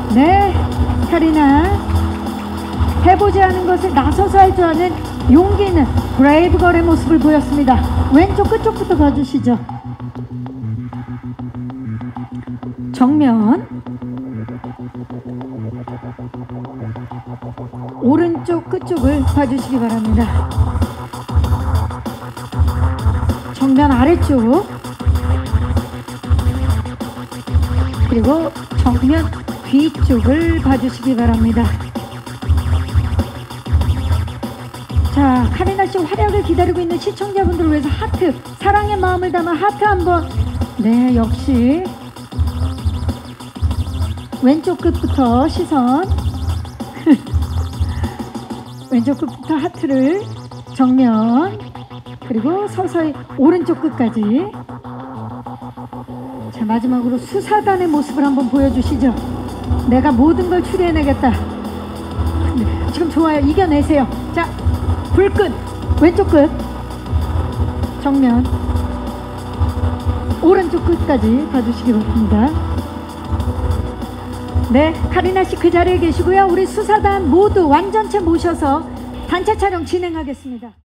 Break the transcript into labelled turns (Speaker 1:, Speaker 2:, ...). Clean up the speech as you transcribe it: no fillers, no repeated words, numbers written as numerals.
Speaker 1: 네, 카리나. 해보지 않은 것을 나서서 할 줄 아는 용기 있는 브레이브걸의 모습을 보였습니다. 왼쪽 끝쪽부터 봐주시죠. 정면, 오른쪽 끝쪽을 봐주시기 바랍니다. 정면 아래쪽, 그리고 정면 뒤쪽을 봐주시기 바랍니다. 자, 카리나 씨 활약을 기다리고 있는 시청자분들을 위해서 하트, 사랑의 마음을 담아 하트 한번. 네, 역시 왼쪽 끝부터 시선 왼쪽 끝부터 하트를 정면, 그리고 서서히 오른쪽 끝까지. 자, 마지막으로 수사단의 모습을 한번 보여주시죠. 내가 모든 걸 추리해내겠다. 네, 지금 좋아요. 이겨내세요. 자, 불끝, 왼쪽 끝, 정면, 오른쪽 끝까지 봐주시기 바랍니다. 네, 카리나 씨 그 자리에 계시고요. 우리 수사단 모두 완전체 모셔서 단체 촬영 진행하겠습니다.